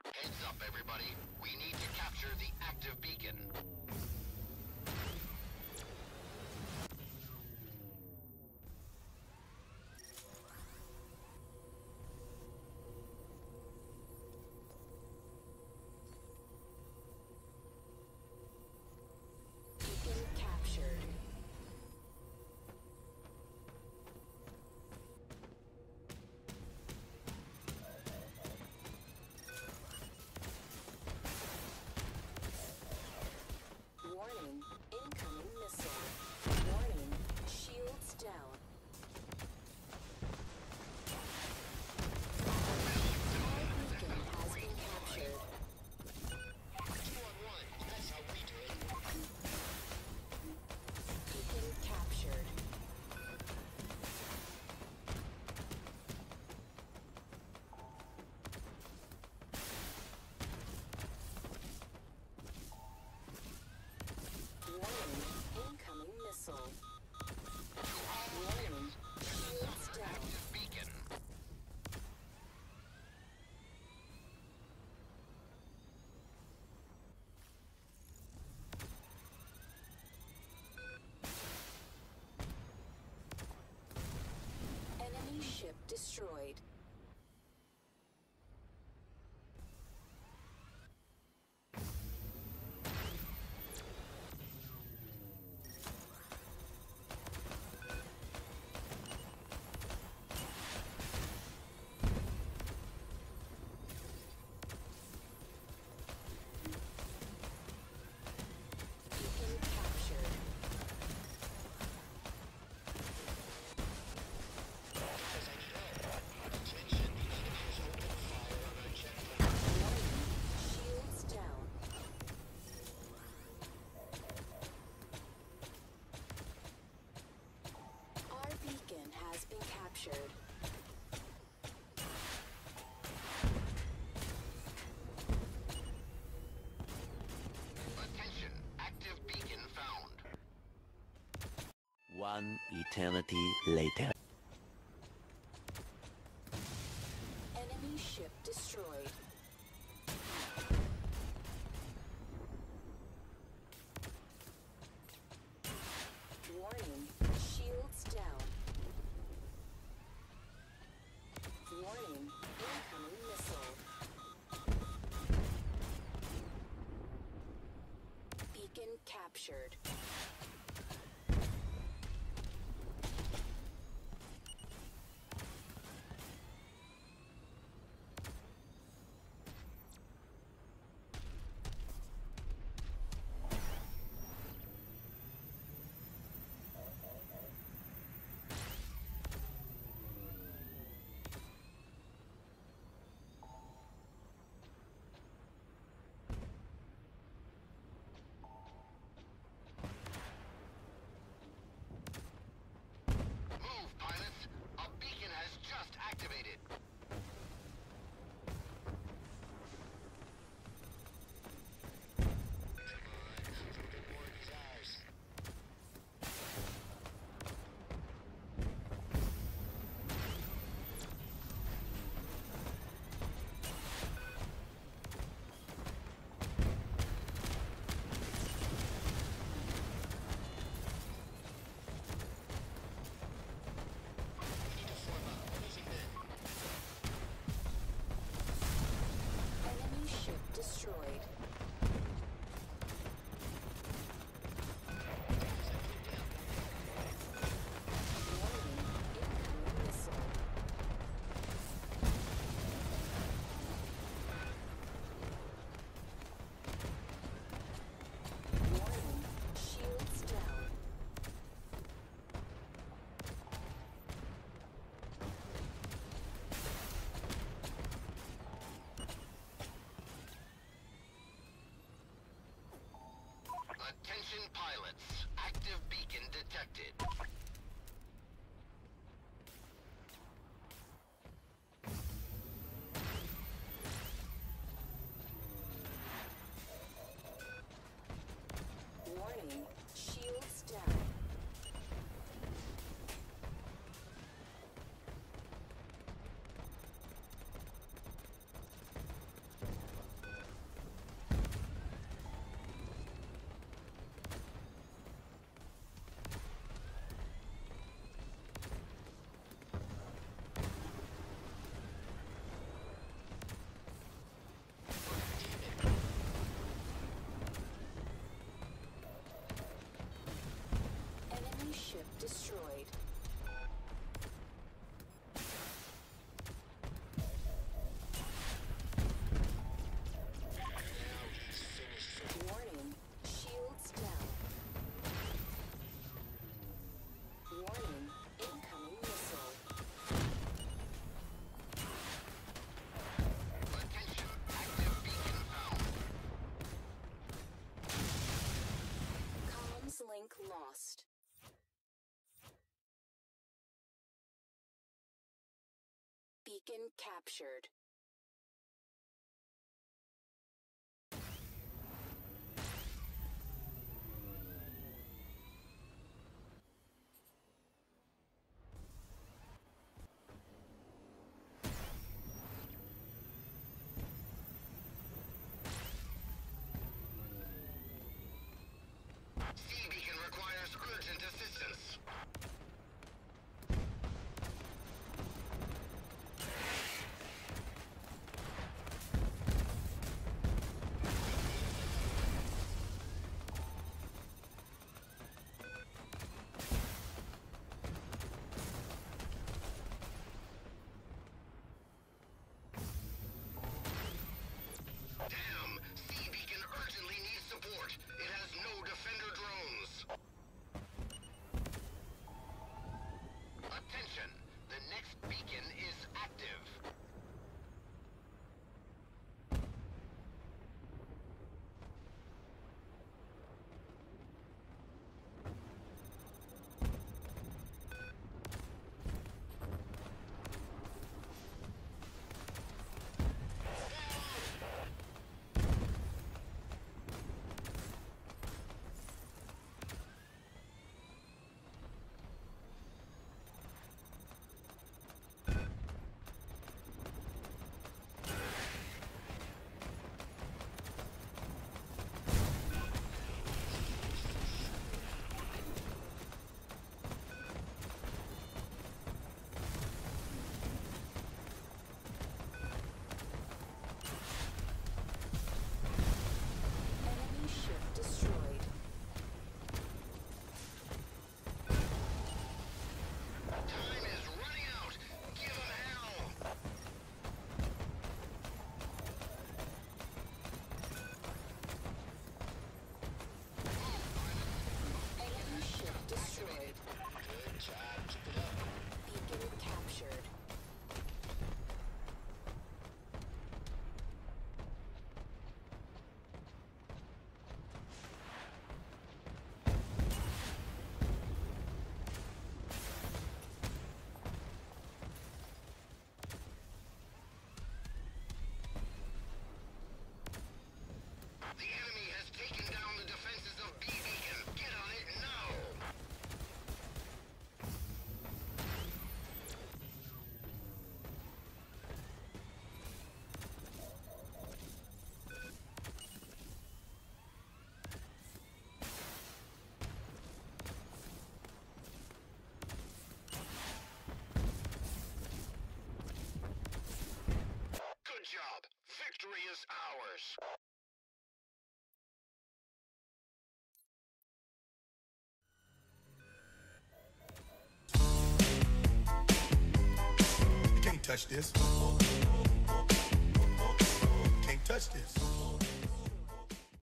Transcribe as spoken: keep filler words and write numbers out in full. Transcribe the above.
Heads up, everybody. We need to capture the active beacon. Beacon captured. Warning, incoming missile. Warning, shields down. Our beacon has been captured. Two on one. That's how we do it. Beacon captured. Warning, incoming missile. Warning, shields down. Active beacon. Enemy ship destroyed. Beacon captured. Guys, I need help. Attention, the enemy has opened fire on our checkpoint. Warning, shields down. Our beacon has been captured. Attention, active beacon found. One eternity later. Enemy ship destroyed. Warning, shields down. Warning, incoming missile. Beacon captured. Move, pilots. A beacon has just activated. Come on, a little bit more of these eyes. We need to form up. Losing men. Enemy ship destroyed. Warning, incoming missile. Warning, shields down. Attention, pilots. Active beacon detected. Warning, shields down. captured. C beacon requires urgent assistance. Damn! C beacon urgently needs support. It has no defender drones. Attention! The next beacon is active. Enemy ship destroyed. Time is running out. Give 'em hell. Enemy ship destroyed. Good job. Keep it up. Beacon captured. The enemy has taken down the defenses of B beacon. Get on it now. Good job. Victory is ours. You can't touch this. Can't touch this.